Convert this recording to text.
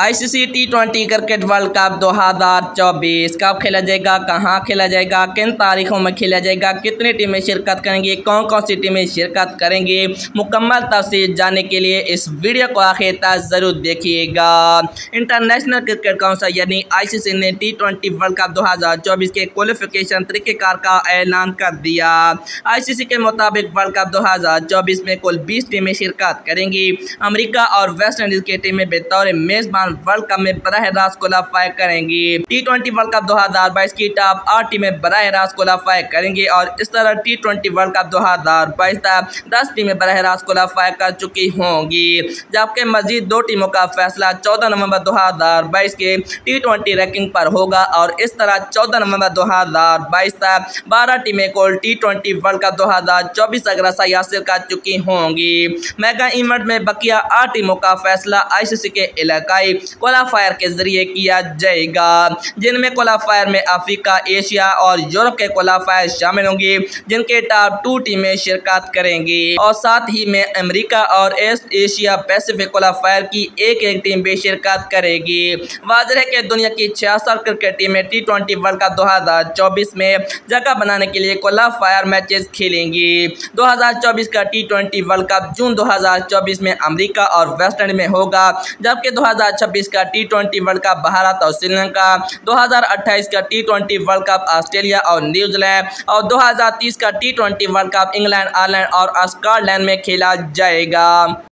ICC टी20 cricket world cup 2024 कब खेला जाएगा, कहां खेला जाएगा, किन तारीखों में खेला जाएगा, कितनी टीमें शिरकत करेंगी, कौन कौन सी टीमें शिरकत करेंगी, मुकम्मल तफसील जानने के लिए इस वीडियो को आखिर तक जरूर देखिएगा। इंटरनेशनल क्रिकेट काउंसिल यानी आईसीसी ने टी20 वर्ल्ड कप 2024 के क्वालिफिकेशन तरीकेकार का ऐलान कर दिया। आईसीसी के मुताबिक वर्ल्ड कप 2024 में कुल 20 टीमें शिरकत करेंगी। अमेरिका और वेस्ट इंडीज की टीमें बतौर मेजबान वर्ल्ड कप में बराह रास्त क्वालीफाई करेंगी। टी20 वर्ल्ड कप 2022 की टॉप 8 टीमें बराह रास्त क्वालीफाई करेंगी और इस तरह टी20 वर्ल्ड कप 2022 तक 10 टीमें बराह रास्त क्वालीफाई कर चुकी होंगी, जबकि मजीद 2 टीमों का फैसला 14 नवंबर 2022 के टी20 रैंकिंग पर होगा और इस तरह 14 नवंबर 2022 तक 12 टीमें कुल टी20 वर्ल्ड कप 2024 तक रसाई हासिल कर चुकी होंगी। मेगा इवेंट में बकिया 8 टीमों का फैसला आईसीसी के इलाकाई क्वालीफायर के जरिए किया जाएगा, जिनमें क्वालीफायर में अफ्रीका, एशिया और यूरोप के क्वालीफायर शामिल होंगे, जिनके टॉप 2 टीमें शिरकत करेंगी और साथ ही में अमेरिका और एशिया पैसिफिक क्वालीफायर की एक टीम भी शिरकत करेगी। वाज़ेह है कि दुनिया की 66 क्रिकेट टीमें टी20 वर्ल्ड कप 2024 में जगह बनाने के लिए क्वालीफायर मैचेस खेलेंगी। 2024 का टी20 वर्ल्ड कप जून 2024 में अमेरिका और वेस्ट इंडीज में होगा, जबकि 2026 का टी20 वर्ल्ड कप भारत और श्रीलंका, 2028 का टी20 वर्ल्ड कप ऑस्ट्रेलिया और न्यूजीलैंड और 2030 का T20 world cup England, Ireland और स्कॉटलैंड में खेला जाएगा।